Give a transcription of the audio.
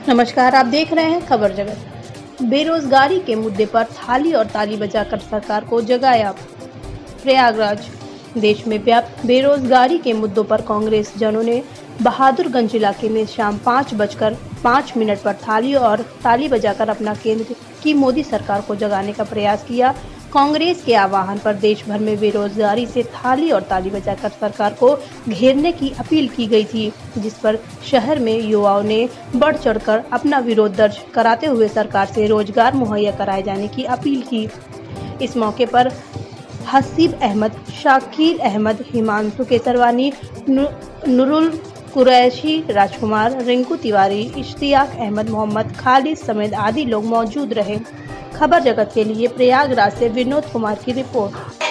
नमस्कार, आप देख रहे हैं खबर जगत। बेरोजगारी के मुद्दे पर थाली और ताली बजाकर सरकार को जगाया। प्रयागराज। देश में व्याप्त बेरोजगारी के मुद्दों पर कांग्रेस जनों ने बहादुरगंज इलाके में शाम 5:05 पर थाली और ताली बजाकर अपना केंद्र की मोदी सरकार को जगाने का प्रयास किया। कांग्रेस के आह्वान पर देश भर में बेरोजगारी से थाली और ताली बजाकर सरकार को घेरने की अपील की गई थी, जिस पर शहर में युवाओं ने बढ़ चढ़कर अपना विरोध दर्ज कराते हुए सरकार से रोजगार मुहैया कराए जाने की अपील की। इस मौके पर हसीब अहमद, शाकिर अहमद, हिमांशु केसरवानी, नूरुल कुरैशी, राजकुमार, रिंकू तिवारी, इश्तियाक अहमद, मोहम्मद खालिद समेत आदि लोग मौजूद रहे। खबर जगत के लिए प्रयागराज से विनोद कुमार की रिपोर्ट।